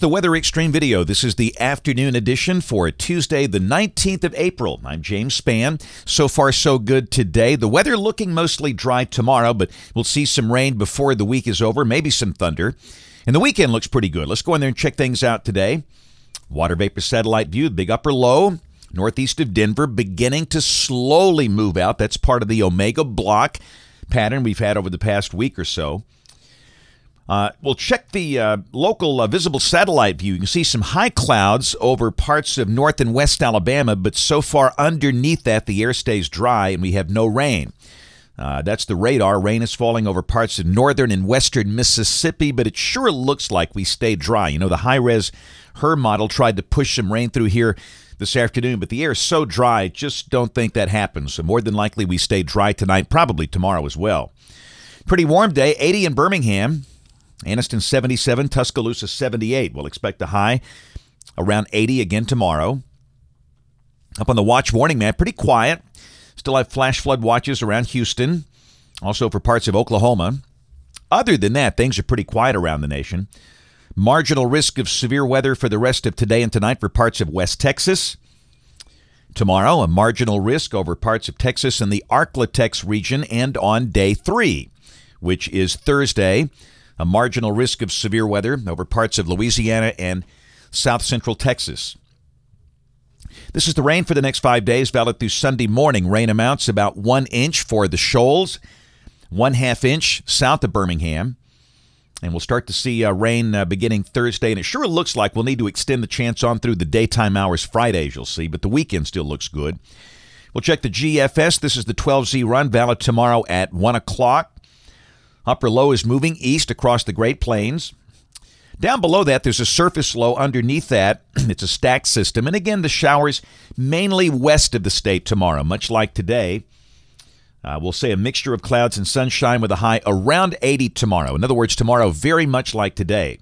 the Weather Xtreme video. This is the afternoon edition for Tuesday, the 19th of April. I'm James Spann. So far, so good today. The weather looking mostly dry tomorrow, but we'll see some rain before the week is over, maybe some thunder. And the weekend looks pretty good. Let's go in there and check things out today. Water vapor satellite view, big upper low, northeast of Denver, beginning to slowly move out. That's part of the Omega block pattern we've had over the past week or so. We'll check the local visible satellite view. You can see some high clouds over parts of north and west Alabama, but so far underneath that, the air stays dry and we have no rain. That's the radar. Rain is falling over parts of northern and western Mississippi, but it sure looks like we stay dry. You know, the high-res HER model tried to push some rain through here this afternoon, but the air is so dry, just don't think that happens. So more than likely we stay dry tonight, probably tomorrow as well. Pretty warm day, 80 in Birmingham. Anniston 77, Tuscaloosa 78. We'll expect a high around 80 again tomorrow. Up on the watch warning map, pretty quiet. Still have flash flood watches around Houston, also for parts of Oklahoma. Other than that, things are pretty quiet around the nation. Marginal risk of severe weather for the rest of today and tonight for parts of West Texas. Tomorrow, a marginal risk over parts of Texas and the Arklatex region, and on day 3, which is Thursday, a marginal risk of severe weather over parts of Louisiana and south central Texas. This is the rain for the next 5 days, valid through Sunday morning. Rain amounts about 1 inch for the Shoals, 1/2 inch south of Birmingham. And we'll start to see rain beginning Thursday. And it sure looks like we'll need to extend the chance on through the daytime hours Fridays, you'll see. But the weekend still looks good. We'll check the GFS. This is the 12Z run, valid tomorrow at 1 o'clock. Upper low is moving east across the Great Plains. Down below that, there's a surface low underneath that. It's a stacked system. And again, the showers mainly west of the state tomorrow, much like today. We'll say a mixture of clouds and sunshine with a high around 80 tomorrow. In other words, tomorrow very much like today.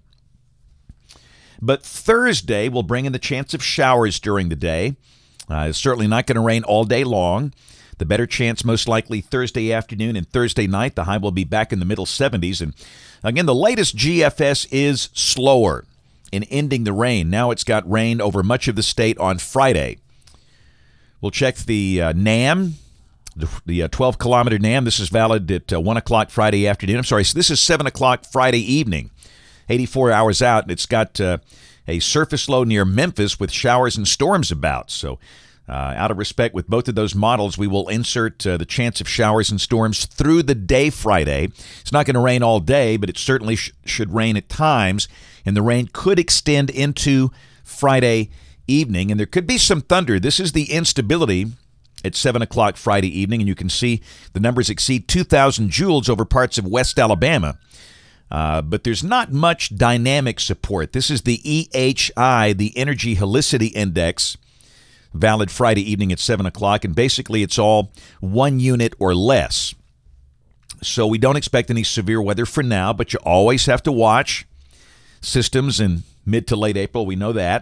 But Thursday will bring in the chance of showers during the day. It's certainly not going to rain all day long. The better chance most likely Thursday afternoon and Thursday night. The high will be back in the middle 70s. And again, the latest GFS is slower in ending the rain. Now it's got rain over much of the state on Friday. We'll check the NAM, the 12-kilometer NAM. This is valid at 1 o'clock Friday afternoon. I'm sorry, so this is 7 o'clock Friday evening, 84 hours out. And it's got a surface low near Memphis with showers and storms about. So out of respect with both of those models, we will insert the chance of showers and storms through the day Friday. It's not going to rain all day, but it certainly should rain at times, and the rain could extend into Friday evening, and there could be some thunder. This is the instability at 7 o'clock Friday evening, and you can see the numbers exceed 2,000 joules over parts of West Alabama. But there's not much dynamic support. This is the EHI, the Energy Helicity Index, valid Friday evening at 7 o'clock, and basically it's all 1 unit or less. So we don't expect any severe weather for now, but you always have to watch systems in mid to late April. We know that.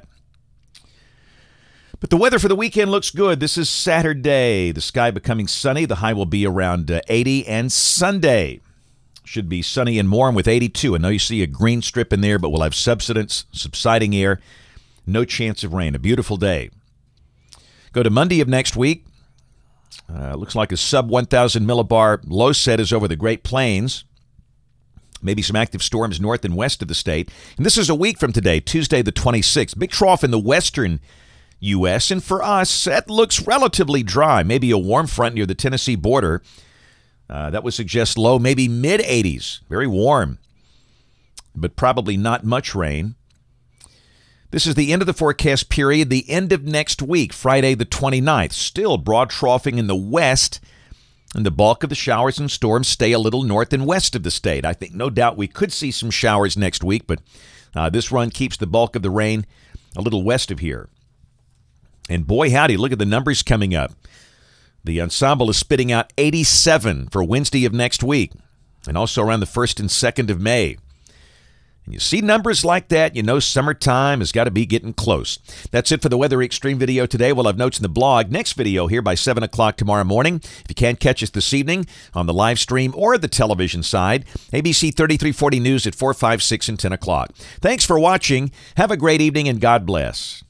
But the weather for the weekend looks good. This is Saturday. The sky becoming sunny. The high will be around 80, and Sunday should be sunny and warm with 82. I know you see a green strip in there, but we'll have subsiding air. No chance of rain. A beautiful day. Go to Monday of next week. Looks like a sub-1,000 millibar low set is over the Great Plains. Maybe some active storms north and west of the state. And this is a week from today, Tuesday the 26th. Big trough in the western U.S. And for us, that looks relatively dry. Maybe a warm front near the Tennessee border. That would suggest low, maybe mid-80s. Very warm, but probably not much rain. This is the end of the forecast period, the end of next week, Friday the 29th. Still broad troughing in the west, and the bulk of the showers and storms stay a little north and west of the state. I think no doubt we could see some showers next week, but this run keeps the bulk of the rain a little west of here. And boy, howdy, look at the numbers coming up. The ensemble is spitting out 87 for Wednesday of next week, and also around the 1st and 2nd of May. And you see numbers like that, you know summertime has got to be getting close. That's it for the Weather Xtreme video today. We'll have notes in the blog. Next video here by 7 o'clock tomorrow morning. If you can't catch us this evening on the live stream or the television side, ABC 3340 News at 4, 5, 6, and 10 o'clock. Thanks for watching. Have a great evening and God bless.